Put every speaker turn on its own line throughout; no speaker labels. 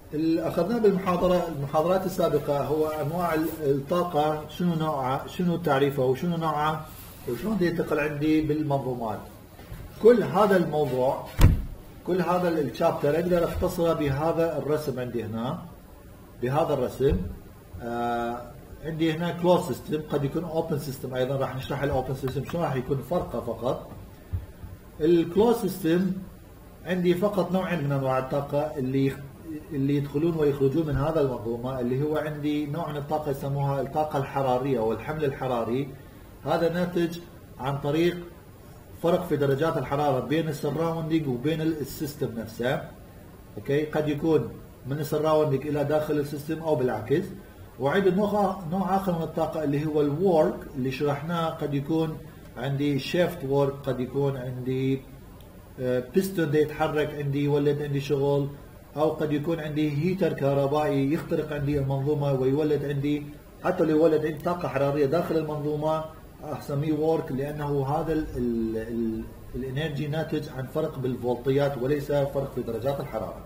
اللي اخذناه المحاضرات السابقه هو انواع الطاقه، شنو نوعها، شنو تعريفها، وشنو نوعها، وشلون ينتقل عندي بالمنظومات. كل هذا الموضوع، كل هذا الشابتر اقدر اختصره بهذا الرسم عندي هنا، بهذا الرسم. عندي هنا كلوز سيستم، قد يكون اوبن سيستم ايضا، راح نشرح الاوبن سيستم شنو راح يكون فرقه. فقط الكلوز سيستم عندي فقط نوعين من انواع الطاقه اللي يدخلون ويخرجون من هذا المنظومه، اللي هو عندي نوع من الطاقه يسموها الطاقه الحراريه او الحمل الحراري. هذا ناتج عن طريق فرق في درجات الحراره بين السراوندينج وبين السيستم نفسه. اوكي، قد يكون من السراوندينج الى داخل السيستم او بالعكس. وعندي نوع اخر من الطاقه اللي هو الورك اللي شرحناه، قد يكون عندي شيفت وورك، قد يكون عندي بيستون يتحرك عندي يولد عندي شغل، او قد يكون عندي هيتر كهربائي يخترق عندي المنظومه ويولد عندي، حتى لو يولد عندي طاقه حراريه داخل المنظومه اسميه وورك، لانه هذا الانرجي ناتج عن فرق بالفولتيات وليس فرق في درجات الحراره.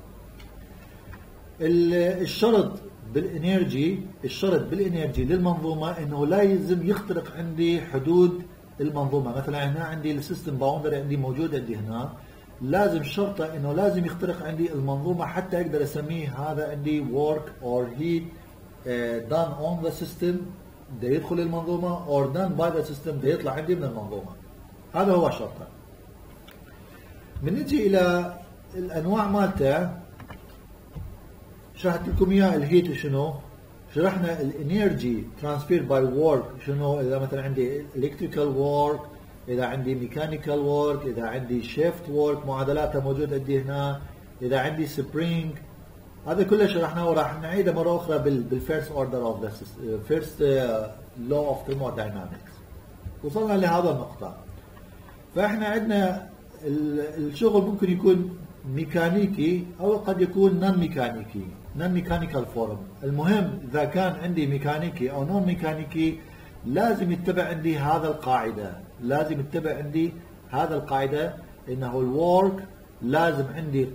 الشرط بالانرجي للمنظومه انه لا يلزم يخترق عندي حدود المنظومه. مثلا هنا عندي السيستم باوندري عندي موجود عندي هنا، لازم شرطه انه لازم يخترق عندي المنظومه حتى اقدر اسميه هذا عندي work or heat done on the system، ده يدخل المنظومه، or done by the system، ده يطلع عندي من المنظومه. هذا هو شرطه. بنجي الى الانواع مالته، شرحت لكم اياه. الهيت شنو؟ شرحنا الانرجي ترانسفير باي وورك شنو، اذا مثلا عندي الكتريكال وورك، اذا عندي ميكانيكال وورك، اذا عندي شيفت وورك معادلاتها موجوده عندي هنا، اذا عندي سبرينج، هذا كله شرحناه وراح نعيده مره اخرى بالفيرست اوردر اوف ذا فيرست لو اوف ثيرموداينامكس. وصلنا لهذا النقطه. فاحنا عندنا الشغل ممكن يكون ميكانيكي او قد يكون نون ميكانيكي، نون ميكانيكال فورم. المهم اذا كان عندي ميكانيكي او نون ميكانيكي لازم يتبع عندي هذا القاعده، لازم يتبع عندي هذا القاعده، انه الورك لازم عندي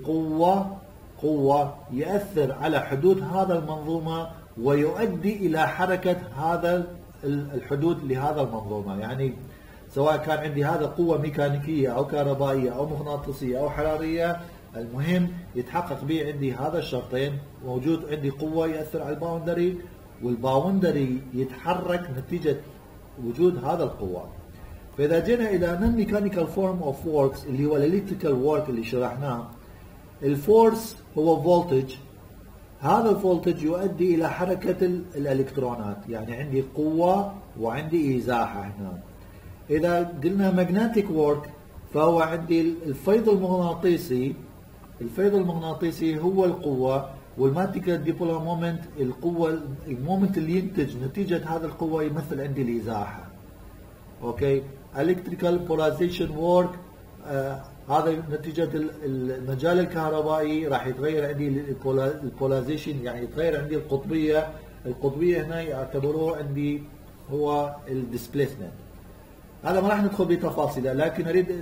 قوه يؤثر على حدود هذا المنظومه ويؤدي الى حركه هذا الحدود لهذا المنظومه. يعني سواء كان عندي هذا قوه ميكانيكيه او كهربائيه او مغناطيسيه او حراريه، المهم يتحقق به عندي هذا الشرطين، موجود عندي قوه يؤثر على الباوندري، والباوندري يتحرك نتيجه وجود هذا القوه. فاذا جينا الى نون ميكانيكال فورم اوف ووركس اللي هو الالكتريكال وورك اللي شرحناه، الفورس هو فولتج، هذا الفولتج يؤدي الى حركه الالكترونات، يعني عندي قوه وعندي ازاحه هنا. اذا قلنا ماجنتيك وورك فهو عندي الفيض المغناطيسي، الفيض المغناطيسي هو القوه، والماجنتيك ديبولار مومنت القوه، المومنت اللي ينتج نتيجه هذه القوه يمثل عندي الازاحه. اوكي، الكتريكال بولاريزيشن وورك هذا نتيجه المجال الكهربائي راح يتغير عندي البولاريزيشن، يعني يتغير عندي القطبيه هنا يعتبروه عندي هو الديسبيسمنت. هذا ما راح ندخل بتفاصيله، لكن اريد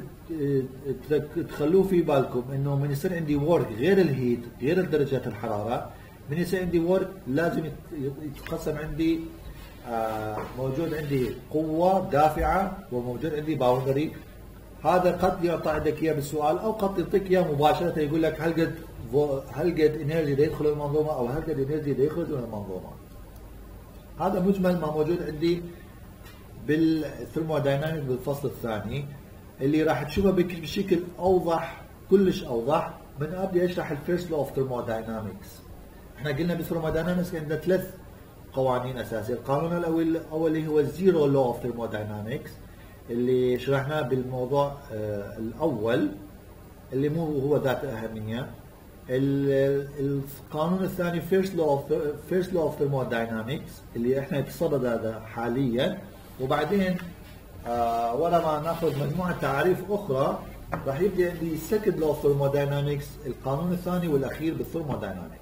تخلوه في بالكم انه من يصير عندي وورك غير الهيت، غير درجه الحراره، من يصير عندي وورك لازم يتقسم عندي موجود عندي قوه دافعه وموجود عندي باوندري. هذا قد يعطى عندك اياه بالسؤال او قد يعطيك اياه مباشره، يقول لك هل قد انرجي يدخل المنظومه او هل قد انرجي يخرج من المنظومه. هذا مجمل ما موجود عندي بالثيرمودايناميك بالفصل الثاني، اللي راح تشوفه بشكل اوضح، كلش اوضح، من ابدا اشرح الفيرست لو اوف ثيرموداينامكس. احنا قلنا بالثيرموداينامكس عندنا 3 قوانين اساسيه. القانون الاول اللي هو الزيرو لو اوف ثيرموداينامكس اللي شرحناه بالموضوع الاول، اللي مو هو ذات اهميه. القانون الثاني فيرست لو اوف ثيرموداينامكس اللي احنا بصدد هذا حاليا، وبعدين ورا ما ناخذ مجموعه تعاريف اخرى راح يبدا عندي السكند لو اوف ثيرموداينامكس، القانون الثاني والاخير بالثيرموداينامكس.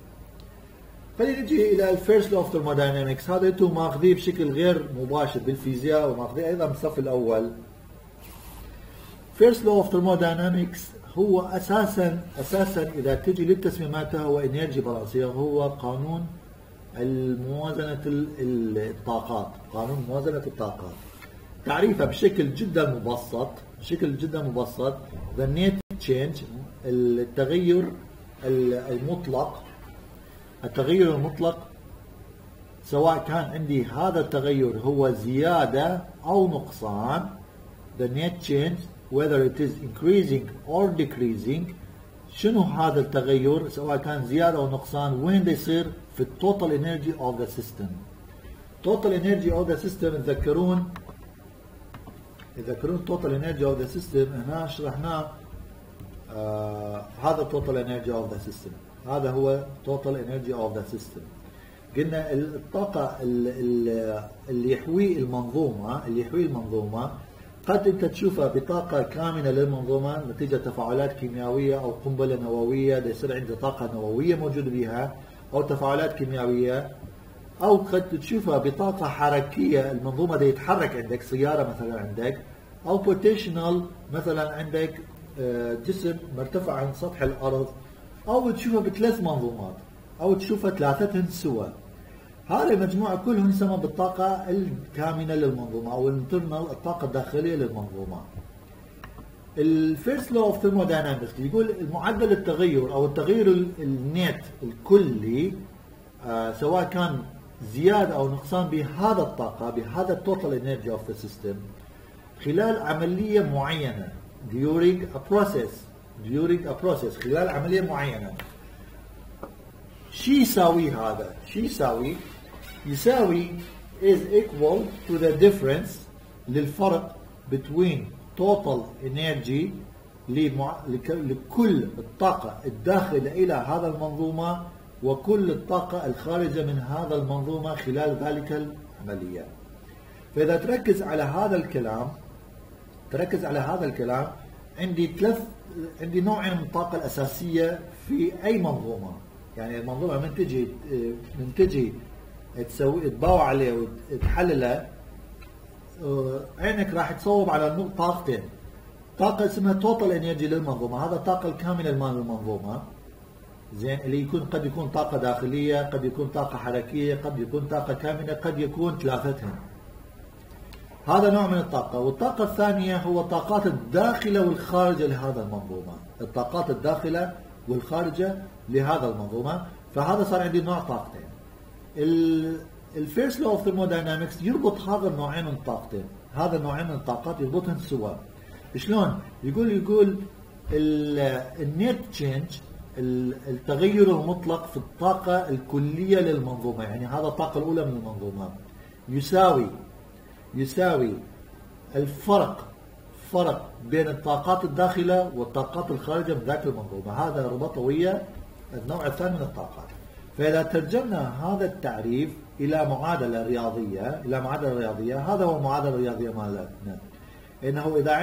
خلينا نجي الى الفيرست لو اوف ثيرموداينامكس. هذا انتم ماخذيه بشكل غير مباشر بالفيزياء وماخذيه ايضا بالصف الاول. فيرست لو اوف ثيرموداينامكس هو اساسا اذا تجي للتسميمات هو انرجي بالانس، هو قانون موازنة الطاقات، قانون موازنة الطاقات. تعريفه بشكل جدا مبسط the net change، التغير المطلق سواء كان عندي هذا التغير هو زيادة أو نقصان، the net change whether it is increasing or decreasing. شنو هذا التغير سواء كان زيادة أو نقصان؟ وين ده يصير؟ في التوتال انرجي اوف ذا سيستم. توتال انرجي اوف ذا سيستم تذكرون توتال انرجي اوف ذا سيستم هنا شرحناه. هذا توتال انرجي اوف ذا سيستم، هذا هو توتال انرجي اوف ذا سيستم. قلنا الطاقة اللي يحوي المنظومة قد انت تشوفها بطاقة كامنة للمنظومة نتيجة تفاعلات كيميائية او قنبلة نووية، ده يصير عندي طاقة نووية موجودة بها او تفاعلات كيميائية، او قد تشوفها بطاقة حركية، المنظومة ده يتحرك عندك سيارة مثلا عندك، او بوتنشال مثلا عندك جسم مرتفع عن سطح الارض، او تشوفها بثلاث منظومات او تشوفها ثلاثتهم سوا. هذه مجموعة كلهم يسمى بالطاقة الكامنة للمنظومة أو الانترنال، الطاقة الداخلية للمنظومة. الفيرست لو اوف ثيرموداينامكس يقول معدل التغير أو التغير النت الكلي سواء كان زيادة أو نقصان بهذا الطاقة، بهذا التوتال انرجي اوف ذا سيستم خلال عملية معينة during a process خلال عملية معينة. شو يساوي هذا؟ يساوي is equal to the difference للفرق between total energy لكل الطاقة الداخلة إلى هذا المنظومة وكل الطاقة الخارجة من هذا المنظومة خلال ذلك العملية. فإذا تركز على هذا الكلام عندي نوعين من الطاقة الأساسية في أي منظومة. يعني المنظومة من تجي تباوع عليه وتحلله، عينك راح تصوب على طاقتين، طاقة اسمها توتال انرجي للمنظومة، هذا الطاقة الكاملة مال المنظومة، زين، اللي قد يكون طاقة داخلية، قد يكون طاقة حركية، قد يكون طاقة كامنة، قد يكون ثلاثتهم. هذا نوع من الطاقة. والطاقة الثانية هو الطاقات الداخلة والخارجة لهذا المنظومة، الطاقات الداخلة والخارجة لهذا المنظومة. فهذا صار عندي نوع طاقتين. الفيرست لو اوف ثيرموداينامكس يربط هذا النوعين من الطاقتين، هذا النوعين من الطاقات يربطهم سوا. شلون؟ يقول النت تشينج، التغير المطلق في الطاقة الكلية للمنظومة، يعني هذا الطاقة الأولى من المنظومة، يساوي الفرق بين الطاقات الداخلة والطاقات الخارجة من ذاك المنظومة. هذا ربطه ويا النوع الثاني من الطاقات. فإذا ترجمنا هذا التعريف إلى معادلة رياضية، هذا هو المعادلة الرياضية مالتنا، إنه إذا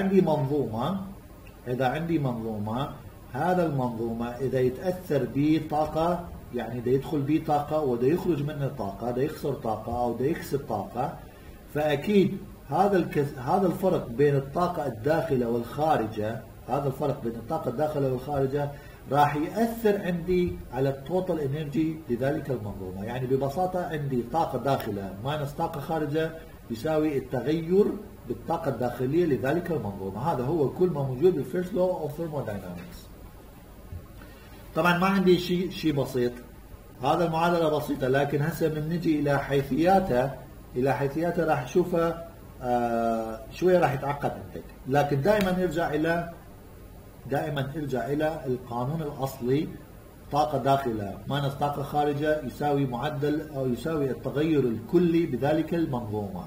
عندي منظومة، هذا المنظومة إذا يتأثر به طاقة، يعني إذا يدخل به طاقة وإذا يخرج منه طاقة، إذا يخسر طاقة أو إذا يكسب طاقة، فأكيد هذا الفرق بين الطاقة الداخلة والخارجة، راح يأثر عندي على التوتال انرجي لذلك المنظومة. يعني ببساطة عندي طاقة داخلة ماينس طاقة خارجة يساوي التغير بالطاقة الداخلية لذلك المنظومة. هذا هو كل ما موجود بالفيرست لو اوف ثيرموداينامكس. طبعا ما عندي شيء بسيط، هذا المعادلة بسيطة، لكن هسه من نجي إلى حيثياتها راح نشوفها شوية راح يتعقد عندك، لكن دائما ارجع إلى القانون الأصلي، طاقة داخلة ماينس طاقة خارجة يساوي معدل أو يساوي التغير الكلي بذلك المنظومة،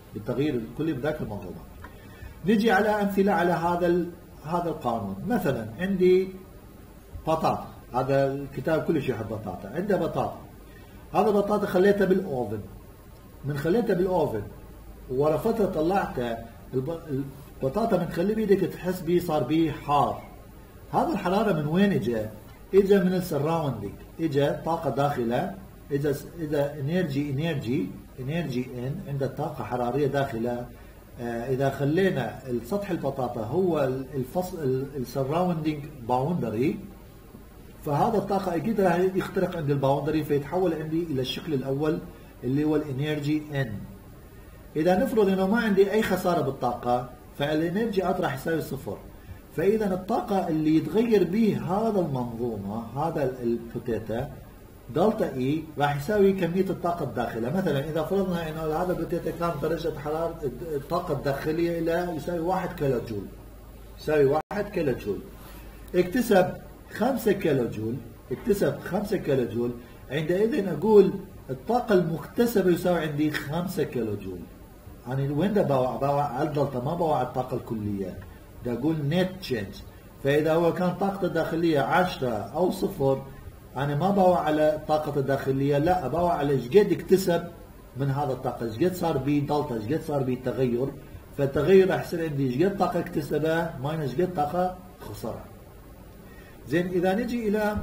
نجي على أمثلة على هذا القانون. مثلا عندي بطاطا، هذا الكتاب كلش يحب بطاطا، عنده بطاطا، هذا بطاطا خليته بالأوفن، من خليته بالأوفن ورا فترة طلعته البطاطا من تخليه بيدك تحس بيه صار بيه حار. هذا الحرارة من وين اجى من السراوندينج، اجى طاقة داخلة، اذا انرجي ان عندها طاقة حرارية داخلة، اذا خلينا السطح البطاطا هو الفصل السراوندينج باوندري، فهذا الطاقة اكيد راح يخترق عند الباوندري فيتحول عندي الى الشكل الاول اللي هو الانرجي ان. اذا نفرض انه ما عندي اي خسارة بالطاقة فالانرجي اوت راح يساوي صفر. فاذا الطاقة اللي يتغير به هذا المنظومة هذا البوتيتا دلتا اي راح يساوي كمية الطاقة الداخلة. مثلا اذا فرضنا انه هذا البوتيتا كان درجة حرارة الطاقة الداخلية الى يساوي 1 كيلو جول، يساوي 1 كيلو جول، اكتسب 5 كيلو جول، اكتسب 5 كيلو جول، عندئذ اقول الطاقة المكتسبة يساوي عندي 5 كيلو جول. يعني وين بوع على الدلتا، ما بوع على الطاقة الكلية، بدي اقول نت تشينج. فاذا هو كان طاقته الداخلية 10 او 0 انا ما بوع على الطاقة الداخلية، لا بوع على ايش قد اكتسب من هذا الطاقة، ايش قد صار به دلتا، ايش قد صار به تغير. فالتغير راح يصير عندي ايش قد طاقة اكتسبها ماينس ايش قد طاقة خسرها. زين اذا نجي الى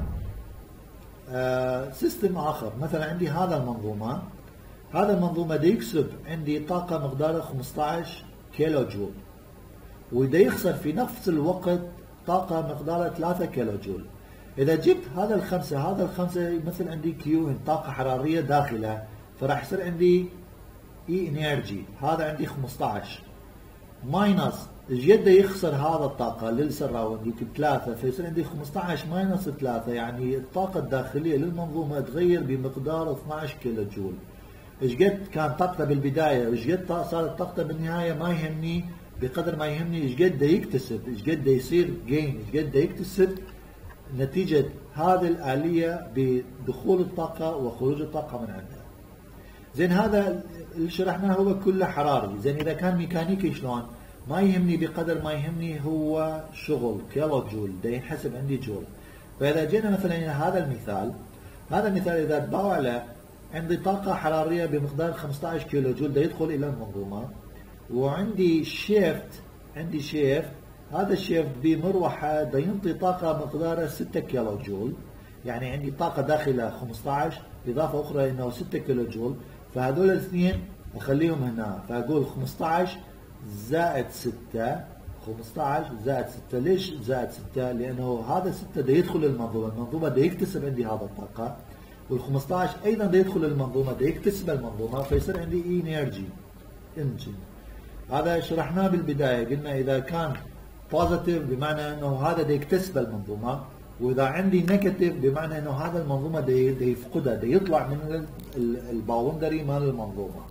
سيستم اخر، مثلا عندي هذا المنظومة، هذا المنظومة دا يكسب عندي طاقة مقدارها 15 كيلو جول، ودا يخسر في نفس الوقت طاقة مقدارها 3 كيلو جول. إذا جبت هذا الخمسة يمثل عندي كيو طاقة حرارية داخله، فراح يصير عندي اي انرجي، هذا عندي 15 ماينس الجد يخسر هذا الطاقة للسراوندينج ب3، فيصير عندي 15 ماينس 3، يعني الطاقة الداخلية للمنظومة تغير بمقدار 12 كيلو جول. ايش قد كان طاقته بالبداية وايش قد صارت طاقته بالنهاية ما يهمني، بقدر ما يهمني ايش قد يكتسب، ايش قد يصير جين، ايش قد يكتسب نتيجة هذه الآلية بدخول الطاقة وخروج الطاقة من عندها. زين هذا اللي شرحناه هو كله حراري. زين إذا كان ميكانيكي شلون؟ ما يهمني، بقدر ما يهمني هو شغل كيلو جول، ده ينحسب عندي جول. فإذا جينا مثلا إلى هذا المثال، هذا المثال إذا تباوع له عندي طاقة حرارية بمقدار 15 كيلو جول ده يدخل إلى المنظومة، وعندي شيفت، عندي شيفت، هذا الشيفت بمروحة ده ينطي طاقة مقدارها 6 كيلو جول، يعني عندي طاقة داخلها 15 إضافة أخرى إنه 6 كيلو جول، فهذول الاثنين أخليهم هنا، فأقول 15 زائد 6، 15 زائد 6. ليش زائد 6؟ لأنه هذا 6 ده يدخل المنظومة، المنظومة ده يكتسب عندي هذا الطاقة، وال15 أيضا ده يدخل المنظومة ده يكتسب المنظومة، فيصير عندي انرجي انجن. هذا شرحناه بالبداية، قلنا إذا كان بوزيتيف بمعنى انه هذا ده يكتسب المنظومة، واذا عندي نيجاتيف بمعنى انه هذا المنظومة ده يفقدها، ده يطلع من الباوندري مال المنظومة.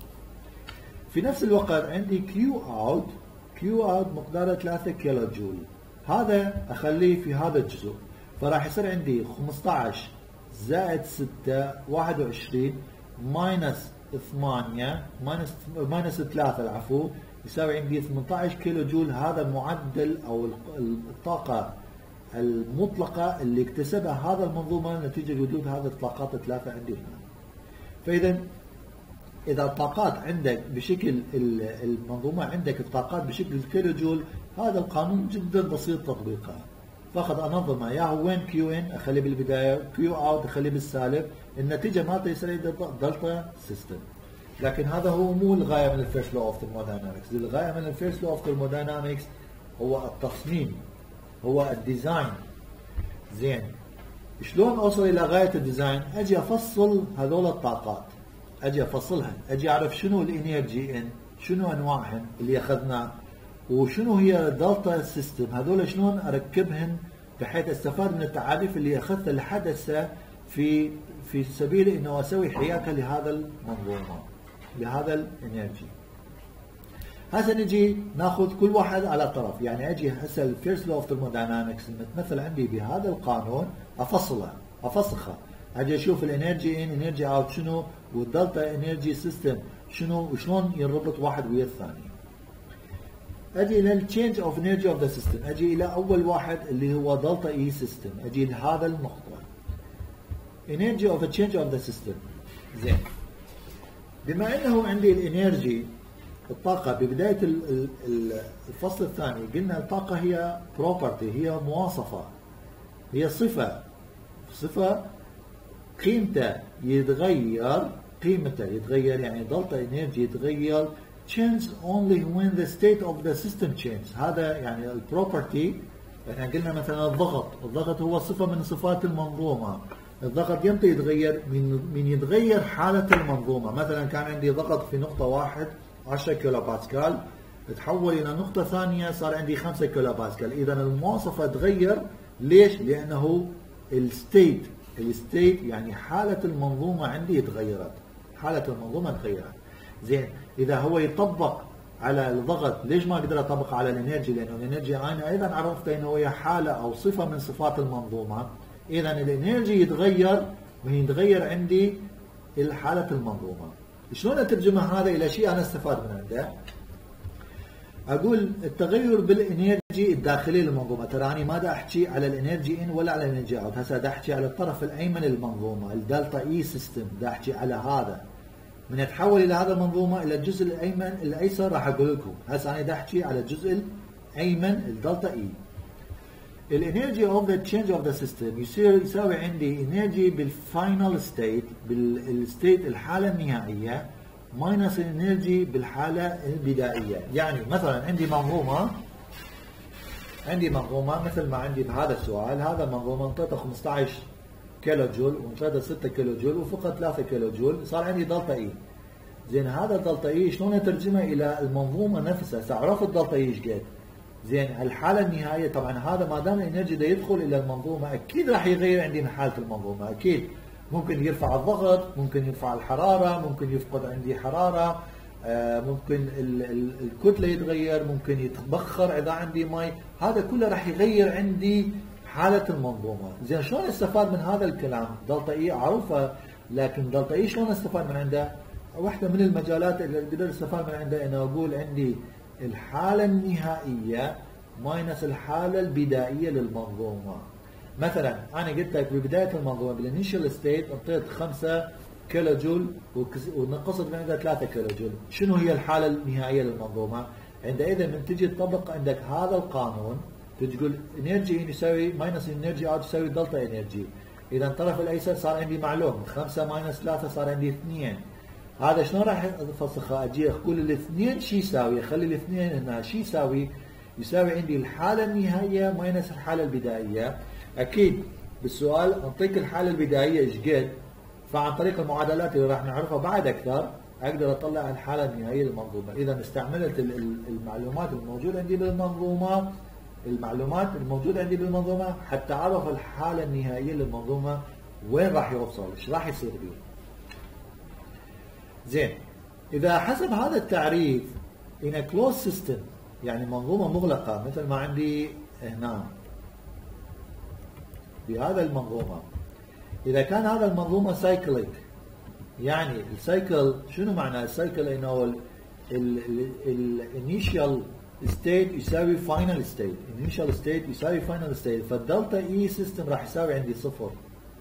في نفس الوقت عندي كيو اوت، كيو اوت مقداره 3 كيلو جول، هذا اخليه في هذا الجزء، فراح يصير عندي 15 زائد 6 21 ماينس 8 ماينس 3 العفو يساوي عندي 18 كيلو جول. هذا المعدل او الطاقة المطلقة اللي اكتسبها هذا المنظومة نتيجة وجود هذه الطاقات الثلاثة عندي هنا. فإذا إذا الطاقات عندك بشكل المنظومة عندك الطاقات بشكل كيلو جول، هذا القانون جدا بسيط تطبيقه. فقط أنظمه يا هو وين كيو ان أخليه بالبداية، كيو اوت أخليه بالسالب، النتيجة مالته يصير دلتا سيستم. لكن هذا هو مو الغاية من الفيرست لو اوف ثيرموداينامكس، الغاية من الفيرست لو اوف ثيرموداينامكس هو التصميم، هو الديزاين. زين شلون اوصل الى غاية الديزاين؟ اجي افصل هذول الطاقات، اجي افصلها، اجي اعرف شنو الانرجي ان، شنو انواعهن اللي اخذناه، وشنو هي دلتا سيستم، هذول شلون اركبهن بحيث استفاد من التعاريف اللي اخذتها لحد هسه في سبيل انه اسوي حياكه لهذا المنظومه، لهذا الانرجي. هسه نجي ناخذ كل واحد على طرف، يعني اجي هسه الفيرست لو اوف ثيرموداينامكس المتمثل عندي بهذا القانون افسخها، اجي اشوف الانرجي ان انرجي اوت شنو، والدلتا انرجي سيستم شنو، وشلون ينربط واحد ويا الثاني. اجي الى التشينج اوف انرجي اوف ذا سيستم، اجي الى اول واحد اللي هو دلتا اي سيستم، اجي لهذا النقطه انرجي اوف تشينج اوف ذا سيستم. زين بما انه عندي الانرجي الطاقة ببداية الفصل الثاني قلنا الطاقة هي بروبرتي، هي مواصفة، هي صفة قيمته يتغير يعني دلتا انرجي يتغير change only when the state of the system changes. هذا يعني البروبرتي. احنا قلنا مثلا الضغط هو صفة من صفات المنظومة. الضغط يمتى يتغير؟ من يتغير حالة المنظومة. مثلا كان عندي ضغط في نقطة 1 10 كيلو باسكال، تحول إلى نقطة ثانية صار عندي 5 كيلو باسكال. إذا المواصفة تغير. ليش؟ لأنه الستيت يعني حالة المنظومة عندي تغيرت. حالة المنظومة تغيرت. زين، إذا هو يطبق على الضغط، ليش ما أقدر أطبق على الانرجي؟ لأنه الانرجي أنا أيضا عرفت أنه هي حالة أو صفة من صفات المنظومة. إذا الانرجي يتغير من يتغير عندي حالة المنظومة. شلون أترجم هذا إلى شيء أنا استفاد من عنده؟ أقول التغير بالانرجي الداخلي للمنظومة. ترى أنا ما دا أحكي على الانرجي إن ولا على الانرجي أوت، هسه دا أحكي على الطرف الأيمن للمنظومة، الدلتا إي سيستم. دا أحكي على هذا. من يتحول إلى هذا المنظومة إلى الجزء الأيمن الأيسر راح أقول لكم. هسه أنا دا أحكي على الجزء الأيمن الدلتا إي. الانرجي اوف ذا تشينج اوف ذا سيستم يساوي عندي انرجي بالفاينل ستيت، بالستيت الحالة النهائية، ماينس الانرجي بالحالة البدائية. يعني مثلا عندي منظومة مثل ما عندي بهذا السؤال. هذا المنظومة انطيته 15 كيلو جول وانطيته 6 كيلو جول وفقط 3 كيلو جول، صار عندي دلتا اي. زين، هذا الدلتا اي شلون اترجمه الى المنظومة نفسها؟ سأعرف الدلتا اي ايش قد. زين، الحالة النهائية طبعا هذا ما دام الانرجي ده يدخل الى المنظومة اكيد راح يغير عندي من حالة المنظومة. اكيد ممكن يرفع الضغط، ممكن يرفع الحرارة، ممكن يفقد عندي حرارة، ممكن الكتلة يتغير، ممكن يتبخر إذا عندي مي. هذا كله راح يغير عندي حالة المنظومة. زين، شلون استفاد من هذا الكلام؟ دلتا اي اعرفها، لكن دلتا اي شلون استفاد من عنده؟ واحدة من المجالات اللي اقدر استفاد من عنده انه اقول عندي الحالة النهائية ماينس الحالة البدائية للمنظومة. مثلا انا قلت لك ببداية المنظومة بالانيشال ستيت انطيت 5 كيلو جول ونقصت من عندها 3 كيلو جول. شنو هي الحالة النهائية للمنظومة؟ عندئذ من تجي تطبق عندك هذا القانون، تقول انرجي ان يساوي ماينس انرجي اوت يساوي دلتا انرجي. اذا الطرف الايسر صار عندي معلوم 5 ماينس 3 صار عندي 2. هذا شلون راح افسخها؟ اجي اقول الاثنين شو يساوي؟ اخلي الاثنين هنا شو يساوي؟ يساوي عندي الحالة النهائية ماينس الحالة البدائية. اكيد بالسؤال انطيك الحالة البدائية ايش قد؟ فعن طريق المعادلات اللي راح نعرفها بعد اكثر اقدر اطلع الحالة النهائية للمنظومة. اذا استعملت المعلومات الموجودة عندي بالمنظومة حتى اعرف الحالة النهائية للمنظومة وين راح يوصل، ايش راح يصير به. زين، اذا حسب هذا التعريف in a closed system يعني منظومة مغلقة مثل ما عندي هنا بهذا المنظومة، إذا كان هذا المنظومة سايكليك، يعني السايكل شنو معنى السايكل؟ إنه الانيشال ستيت يساوي فاينل ستيت، initial state يساوي فاينل ستيت، فالدلتا اي سيستم راح يساوي عندي صفر.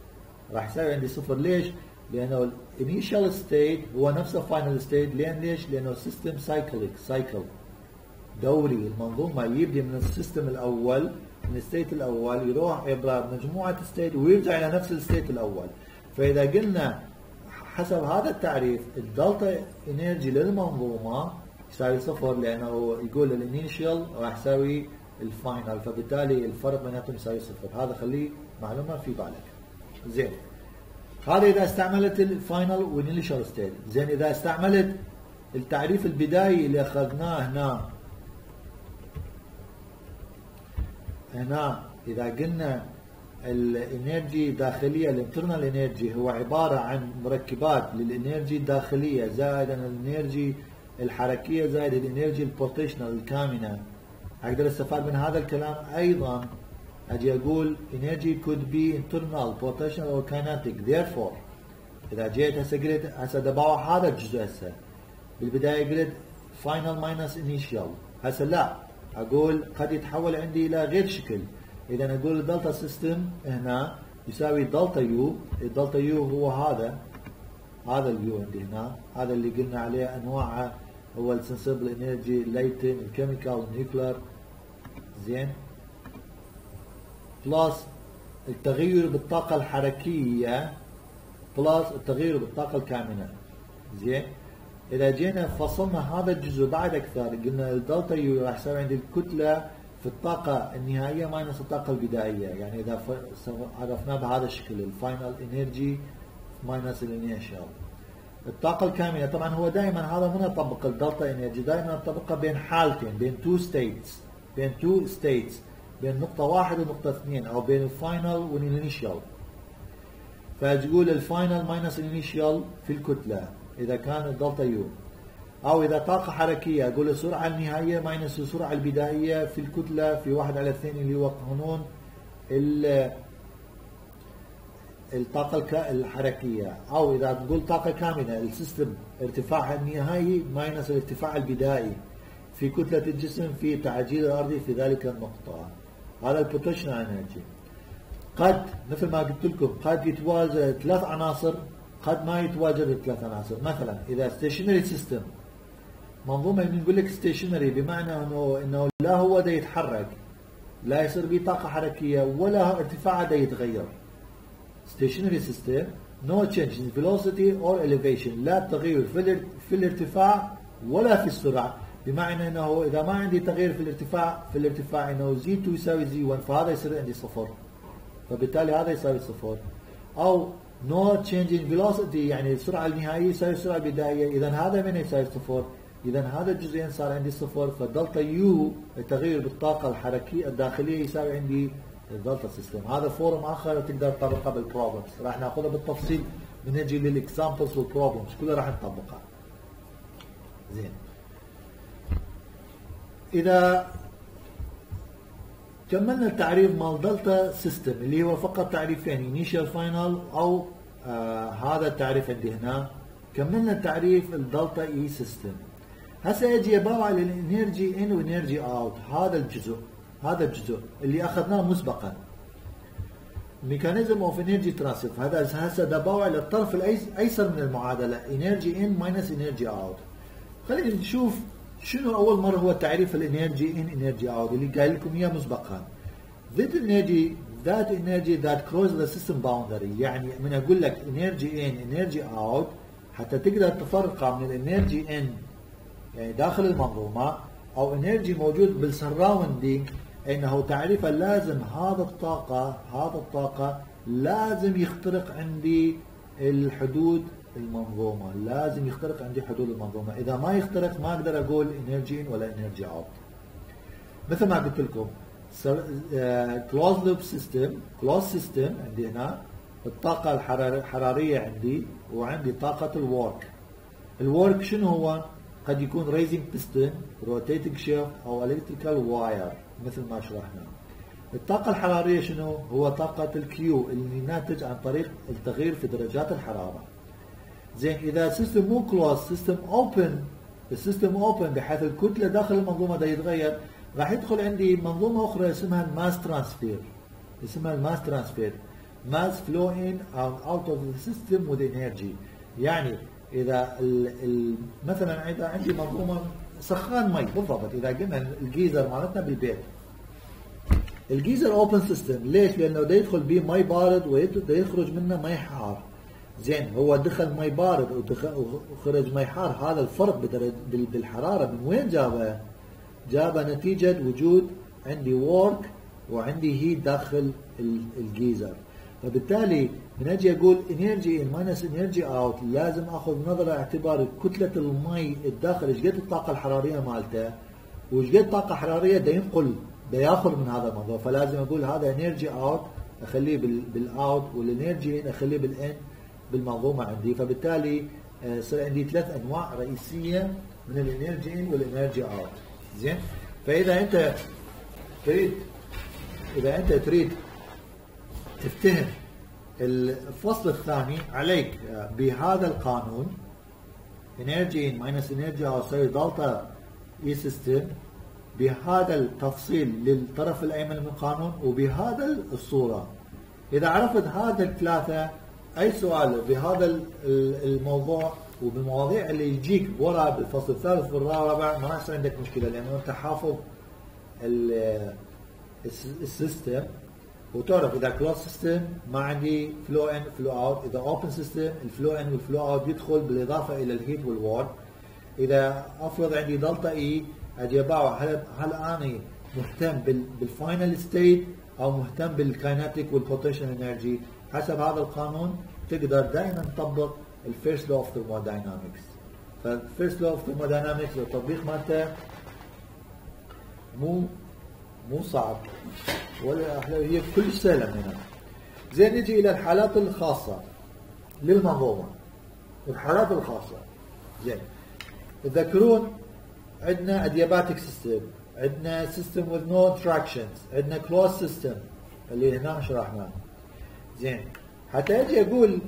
ليش؟ لأنه الانيشال ستيت هو نفسه فاينل ستيت. ليش؟ لأنه السيستم سايكل دوري. المنظومة يبدأ من السيستم الأول، من الستيت الأول يروح عبر مجموعة ستيت ويرجع إلى نفس الستيت الأول. فإذا قلنا حسب هذا التعريف الدلتا انرجي للمنظومة يساوي صفر، لأنه يقول الانيشال راح يساوي الفاينل، فبالتالي الفرق بيناتهم يساوي صفر. هذا خليه معلومة في بالك. زين، هذا إذا استعملت الفاينل والانيشال ستيت. زين، إذا استعملت التعريف البدائي اللي أخذناه هنا إذا قلنا الانرجي الداخلية الانترنال انرجي هو عبارة عن مركبات للانرجي الداخلية زائد الانرجي الحركية زائد الانرجي البوتنشال الكامنة. أقدر استفاد من هذا الكلام أيضا أجي أقول energy could be internal potential or kinetic. therefore إذا جيت هسه قلت هسه دباوع هذا الجزء هسه بالبداية قلت final minus initial. هسه لا، أقول قد يتحول عندي إلى غير شكل. إذا أقول الدلتا سيستم هنا يساوي دلتا يو. الدلتا يو هو هذا اليو عندي هنا، هذا اللي قلنا عليه أنواعه، هو السنسبل انرجي، الليتن، الكيميكال، النيوكلر. زين، بلس التغير بالطاقة الحركية بلس التغير بالطاقة الكامنة. زين، اذا جينا فصلنا هذا الجزء بعد اكثر قلنا الدلتا يو راح يساوي عندي الكتله في الطاقه النهائيه ماينس الطاقه البدائيه، يعني اذا عرفناه بهذا الشكل الفاينل انرجي ماينس الانيشال. الطاقه الكامله طبعا هو دائما هذا ما نطبق الدلتا انرجي، دائما نطبقها بين حالتين، بين تو ستيتس، بين نقطه 1 ونقطه 2، او بين الفاينل والانيشال. فتقول الفاينل ماينس الانيشال في الكتله اذا كان الدلتا يو، او اذا طاقه حركيه اقول السرعه النهائيه ماينس السرعه البدائيه في الكتله في 1/2 اللي هو قانون الطاقه الحركيه، او اذا تقول طاقه كامله السيستم ارتفاعها النهائي ماينس الارتفاع البدائي في كتله الجسم في تعجيل الارضي في ذلك النقطه. هذا البوتنشال انرجي. قد مثل ما قلت لكم قد يتواجد 3 عناصر، قد ما يتواجد 3 عناصر. مثلا اذا ستيشنري سيستم، منظومه بنقول لك ستيشنري بمعنى انه لا هو دا يتحرك، لا يصير به طاقه حركيه ولا ارتفاعه دا يتغير. ستيشنري سيستم no change in velocity or elevation، لا تغير في الارتفاع ولا في السرعه، بمعنى انه اذا ما عندي تغيير في الارتفاع انه Z2 يساوي Z1 فهذا يصير عندي صفر، فبالتالي هذا يساوي صفر. او no change in velocity يعني السرعه النهائيه يساوي السرعه البدائيه، اذا هذا من يساوي صفر، اذا هذا الجزئين صار عندي صفر، فالدلتا يو التغير بالطاقه الحركيه الداخليه يساوي عندي الدلتا سيستم. هذا فورم اخر تقدر تطبقه بالبروبلمز، راح ناخذها بالتفصيل بنجي للاكزامبلز والبروبلمز كلها راح نطبقها. زين. اذا كملنا التعريف مال دلتا سيستم اللي هو فقط تعريفين انيشال فاينل او هذا التعريف عندي هنا، كملنا التعريف الدلتا اي سيستم. هسه اجي اباوع للانرجي ان وانرجي اوت، هذا الجزء اللي اخذناه مسبقا ميكانيزم اوف انرجي ترانسفير. هذا هسه دباوع للطرف الايسر من المعادله انرجي ان ماينس انرجي اوت. خلينا نشوف شنو اول مره هو تعريف الانرجي ان انرجي اوت اللي قايل لكم اياه مسبقا. that energy that crosses the system boundary، يعني من اقول لك انرجي ان انرجي اوت حتى تقدر تفرقها من الانرجي ان يعني داخل المنظومه او انرجي موجود بالسراوندينج، انه تعريفها لازم هذا الطاقه لازم يخترق عندي الحدود المنظومه، لازم يخترق عندي حدود المنظومه، اذا ما يخترق ما اقدر اقول انرجي ان ولا انرجي اوت. مثل ما قلت لكم كلوز لوب سيستم، كلوز سيستم عندي هنا الطاقه الحراريه عندي، وعندي طاقه الورك شنو هو؟ قد يكون ريزنج بيستون، روتيتنج شيفت، او الكتريكال واير مثل ما شرحنا. الطاقة الحرارية شنو؟ هو طاقة الكيو اللي ناتج عن طريق التغيير في درجات الحرارة. زين اذا السيستم مو كلوز، السيستم اوبن بحيث الكتلة داخل المنظومة دا يتغير، راح يدخل عندي منظومة أخرى اسمها الماس ترانسفير، ماس فلو ان اوت اوف ذا سيستم وذ انرجي. يعني اذا مثلا اذا عندي منظومه سخان مي بالضبط، اذا قلنا الجيزر مالتنا بالبيت، الجيزر اوبن سيستم، ليش؟ لانه دا يدخل به مي بارد ودا يخرج منه مي حار. زين هو دخل مي بارد وخرج مي حار، هذا الفرق بالحراره من وين جابه؟ جابه نتيجه وجود عندي وورك وعندي هيت داخل الجيزر. فبالتالي من اجي اقول انرجي ان ماينس انرجي اوت لازم اخذ نظره اعتبار كتله المي الداخل ايش قد الطاقه الحراريه مالته، وايش قد طاقه حراريه دا ينقل دا ياخذ من هذا الموضوع، فلازم اقول هذا انرجي اوت اخليه بالاوت، والانرجي ان اخليه بالان بالمنظومه عندي. فبالتالي يصير عندي 3 انواع رئيسيه من الانرجي ان والانرجي اوت. زين فاذا انت تريد تفتهم الفصل الثاني عليك بهذا القانون انرجي ان ماينس انرجي اوت يساوي دلتا اي سيستم بهذا التفصيل للطرف الايمن من القانون وبهذا الصوره. اذا عرفت هذا الثلاثه اي سؤال بهذا الموضوع وبالمواضيع اللي يجيك ورا بالفصل الثالث والرابع ما راح يصير عندك مشكله، لانه انت حافظ السيستم وتعرف اذا كلوز سيستم ما عندي فلو ان فلو اوت، اذا اوبن سيستم الفلو ان والفلو اوت يدخل بالاضافه الى الهيت والورك، اذا افرض عندي دلتا اي اجي اباعه هل انا مهتم بالفاينل ستيت او مهتم بالكايناتيك والبوتنشال انرجي. حسب هذا القانون تقدر دائما تطبق الفيرست لو اوف ثيرموداينامكس. فالفيرست لو اوف ثيرموداينامكس التطبيق مالته مو صعب ولا هي كلش سهله من هنا. زين نجي الى الحالات الخاصه للمنظومه. الحالات الخاصه زين تذكرون عندنا ادياباتيك سيستم، عندنا سيستم with no interactions، عندنا كلوز سيستم اللي هنا شرحناه. زين حتى اجي اقول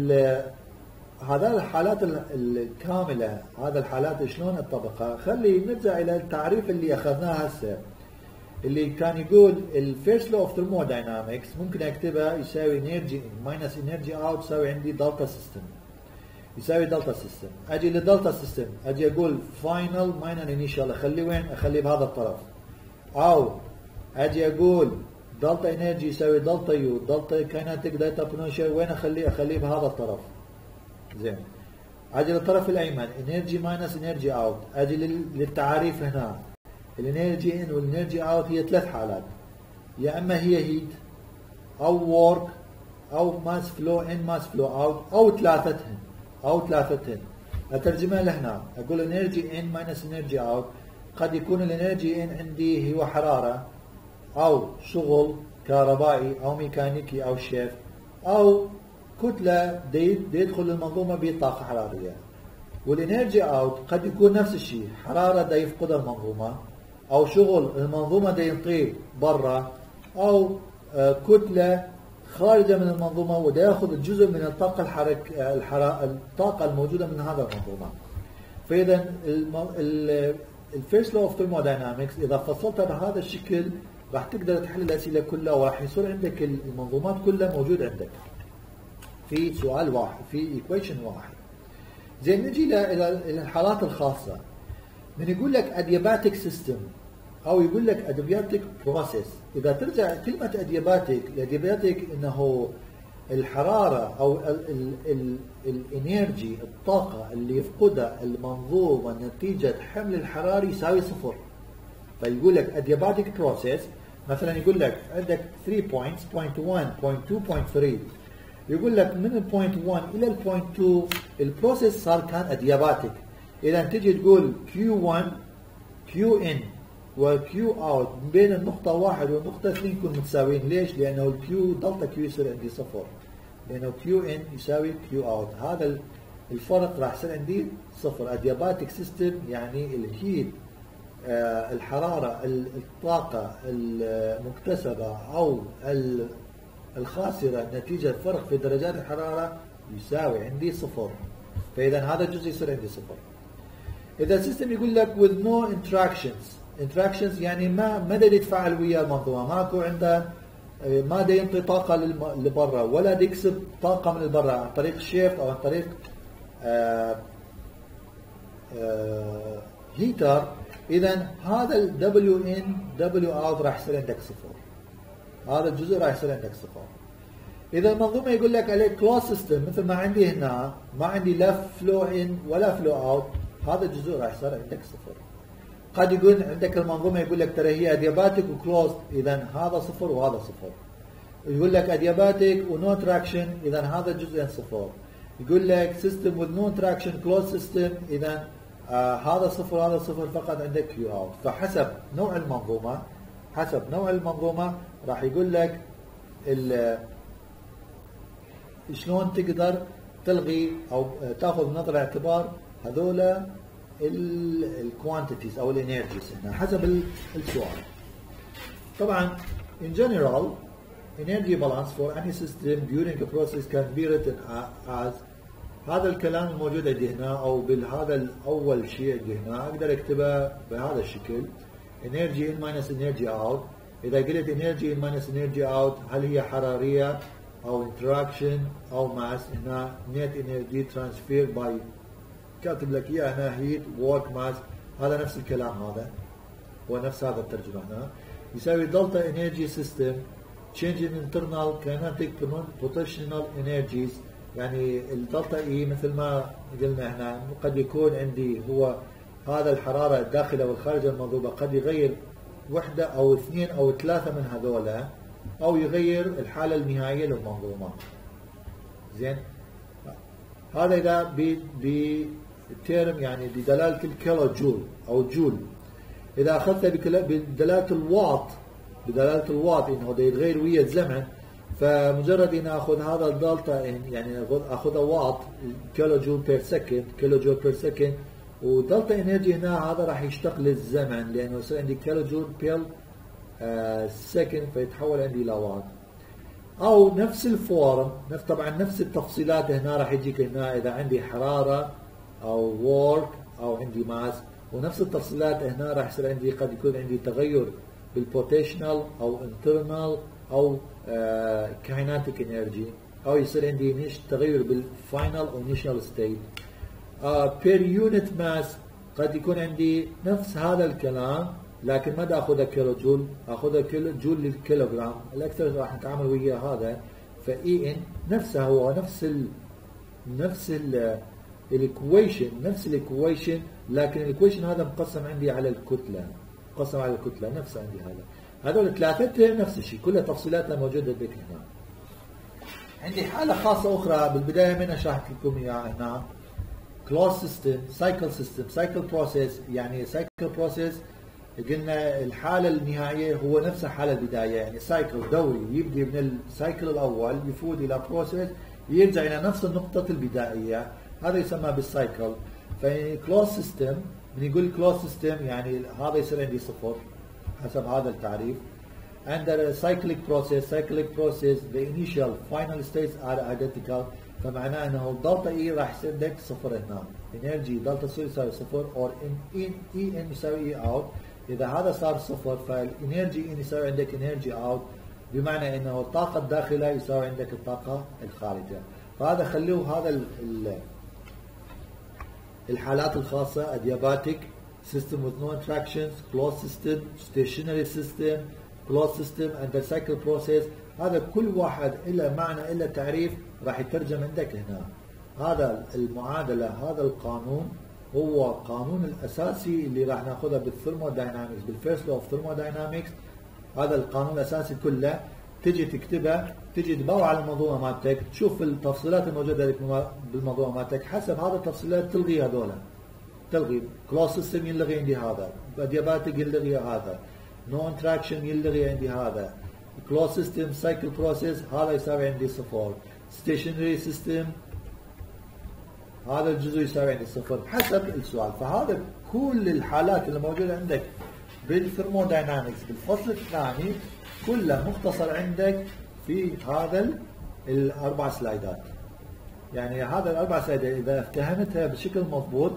هذا الحالات الكامله، هذا الحالات شلون اطبقها؟ خلي نرجع الى التعريف اللي اخذناه هسه اللي كان يقول الفيرست لو اوف ثيرموداينامكس ممكن اكتبها يساوي انرجي ماينس انرجي اوت يساوي عندي دلتا سيستم. يساوي دلتا سيستم. اجي للدلتا سيستم اجي اقول فاينل ماينر انيشال اخليه وين؟ اخليه بهذا الطرف. او اجي اقول دلتا انرجي يساوي دلتا يو، دلتا كايناتيك دلتا بوتنشال وين اخليه؟ اخليه بهذا الطرف. زين اجي للطرف الايمن انرجي ماينس انرجي اوت. اجي للتعاريف هنا الانرجي ان والانرجي اوت هي ثلاث حالات، يا اما هي هيت او وورك او ماس فلو ان ماس فلو اوت او ثلاثتهن. اترجمها لهنا اقول انرجي ان ماينس انرجي اوت. قد يكون الانرجي ان عندي هو حراره او شغل كهربائي او ميكانيكي او شيفت او كتله يدخل المنظومه بطاقه حراريه. والانرجي اوت قد يكون نفس الشيء، حراره دا يفقدها المنظومه او شغل المنظومه دا ينطيه برا او كتله خارجه من المنظومه ودا ياخذ جزء من الطاقه الطاقه الموجوده من هذا المنظومه. فاذا الفيرست لو اوف ثيرموداينامكس اذا فصلتها بهذا الشكل راح تقدر تحل الاسئله كلها وراح يصير عندك المنظومات كلها موجود عندك في سؤال واحد، في ايكويشن واحد. زين نجي الى الحالات الخاصه. من يقول لك ادياباتيك سيستم او يقول لك ادياباتيك بروسيس، اذا ترجع كلمه ادياباتيك انه الحراره او الانرجي الطاقه اللي يفقدها المنظومه نتيجه حمل الحراري يساوي صفر. فيقول لك ادياباتيك بروسيس مثلا يقول لك عندك 3 بوينتس بوينت 1 بوينت 2 بوينت 3. يقول لك من البوينت 1 الى البوينت 2 البروسيس صار كان ادياباتيك. اذا تجي تقول Q1 QN وكيو اوت بين النقطة 1 والنقطة 2 يكون متساويين. ليش؟ لأنه الكيو دلتا كيو يصير عندي صفر. لأنه كيو ان يساوي كيو اوت، هذا الفرق راح يصير عندي صفر. ادياباتيك سيستم يعني الهيت الحرارة الطاقة المكتسبة أو الخاسرة نتيجة فرق في درجات الحرارة يساوي عندي صفر. فإذا هذا الجزء يصير عندي صفر. إذا السيستم يقول لك with no interactions يعني ما دا يتفاعل ويا المنظومة، ماكو عنده ما دا ينطي طاقة لبرا ولا دا يكسب طاقة من البرا عن طريق شيفت أو عن طريق هيتر. إذا هذا ال WN WOut راح يصير عندك صفر. هذا الجزء راح يصير عندك صفر. إذا المنظومة يقول لك عليه كلوز سيستم مثل ما عندي هنا، ما عندي لا فلو إن ولا فلو أوت، هذا الجزء راح يصير عندك صفر. قد يكون عندك المنظومة يقول لك ترى هي ادياباتيك وكلوز، إذا هذا صفر وهذا صفر. يقول لك ادياباتيك ونو تراكشن، إذا هذا الجزء صفر. يقول لك سيستم with no interaction closed system، إذا هذا صفر وهذا صفر، فقط عندك كيو اوت. فحسب نوع المنظومة راح يقول لك شلون تقدر تلغي او تاخذ بنظر الاعتبار هذولا الكوانتيتيز او الانرجيز هنا حسب السؤال. طبعا in general energy balance for any system during a process can be written as، هذا الكلام الموجود عندي هنا او بهذا الاول شيء عندي هنا اقدر اكتبه بهذا الشكل energy in minus energy out. اذا قلت energy in minus energy out هل هي حراريه او interaction او mass؟ هنا net energy transfer by، كاتب لك اياه هنا heat work mass، هذا نفس الكلام، هذا هو نفس هذا الترجمه هنا يساوي delta energy system change in internal kinetic potential energies يعني الدلتا اي مثل ما قلنا احنا قد يكون عندي هو هذا الحرارة الداخلة والخارجة المضروبة قد يغير وحدة أو اثنين أو ثلاثة من هذولا، أو يغير الحالة النهائية للمنظومة. زين، هذا إذا بتيرم يعني بدلالة الكيلو جول أو جول. إذا أخذتها بدلالة الواط إنه ده يتغير ويا الزمن، فمجرد إن أخذ هذا الدلتا يعني أخذ واط كيلو جول بير سكند، ودلتا انرجي هنا هذا راح يشتق للزمن لانه يصير عندي كيلو جول بير سكند فيتحول عندي الى واط. او نفس الفورم طبعا نفس التفصيلات هنا راح يجيك هنا اذا عندي حراره او وورك او عندي ماس، ونفس التفصيلات هنا راح يصير عندي قد يكون عندي تغير بالبوتنشال او انترنال او كايناتيك انرجي، او يصير عندي تغير بالفاينل او انيشال ستيت. بير يونت ماس قد يكون عندي نفس هذا الكلام لكن ما اخذها كيلو جول، اخذها كيلو جول للكيلوغرام. الاكثر راح نتعامل ويا هذا، فاي ان نفسها هو نفس الايكويشن لكن الايكويشن هذا مقسم عندي على الكتله، نفس عندي هذول ثلاثتهم نفس الشيء، كلها تفصيلاتها موجوده بك هنا. عندي حاله خاصه اخرى بالبدايه منها شرحت لكم اياها هنا، كلوز سيستم، سايكل بروسيس. يعني سايكل بروسيس قلنا الحاله النهائيه هو نفس الحاله البدايه، يعني سايكل دوري يبدي من السايكل الاول يفوت الى بروسيس يرجع الى نفس النقطه البدائيه، هذا يسمى بالسايكل. فيعني كلوز سيستم، من يقول كلوز سيستم يعني هذا يصير عندي صفر حسب هذا التعريف. Under cyclic process the initial final states are identical، فمعناه انه الدلتا اي راح يصير عندك صفر هنا، انرجي دلتا سو يساوي صفر، اور ان اي ان يساوي اي اوت. اذا هذا صار صفر فالانرجي ان يساوي عندك انرجي اوت، بمعنى انه الطاقه الداخله يساوي عندك الطاقه الخارجه. فهذا خلوه هذا الحالات الخاصه adiabatic system with no interactions، closed system، stationary system، closed system and the cycle process. هذا كل واحد إلا معنى إلا تعريف راح يترجم عندك هنا. هذا المعادلة، هذا القانون هو القانون الأساسي اللي راح ناخذه بالثرموداينامكس، بالفيرست لو اوف ثرموداينامكس. هذا القانون الأساسي كله تجي تكتبه، تجي تدور على الموضوع مالتك، تشوف التفصيلات الموجودة بالموضوع مالتك، حسب هذا التفصيلات تلغي هذولا، تلغي كلوز سيستم يلغي عندي هذا، adiabatic يلغي هذا، نو انتراكشن يلغي عندي هذا، كلوز سيستم سايكل بروسيس هذا يساوي عندي صفر، ستيشنري سيستم هذا الجزء يساوي عندي صفر حسب السؤال. فهذا كل الحالات اللي موجوده عندك بالثرموداينامكس بالفصل الثاني كلها مختصر عندك في هذا الاربع سلايدات. يعني هذا الاربع سلايدات اذا افتهمتها بشكل مضبوط،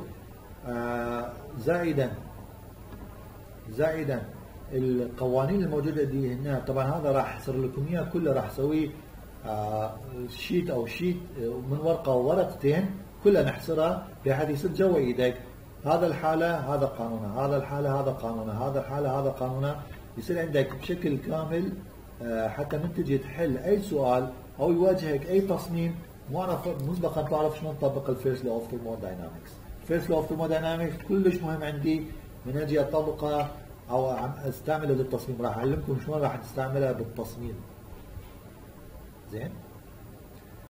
زائدا القوانين الموجوده دي هنا، طبعا هذا راح يصير لكم اياه كله، راح اسويه شيت او شيت من ورقه وورقتين كلها نحصرها بحيث يصير جوا ايدك هذا الحاله هذا قانونها، هذا الحاله هذا قانونها، هذا الحاله هذا قانونها، يصير عندك بشكل كامل حتى من تجي تحل اي سؤال او يواجهك اي تصميم مسبقا تعرف شلون تطبق الفيرست لو اوف ثرموداينامكس. الفيرست لو اوف ثرموداينامكس كلش مهم عندي من اجي اطبقه او استعمله للتصميم، راح اعلمكم شلون راح تستعملها بالتصميم. زين.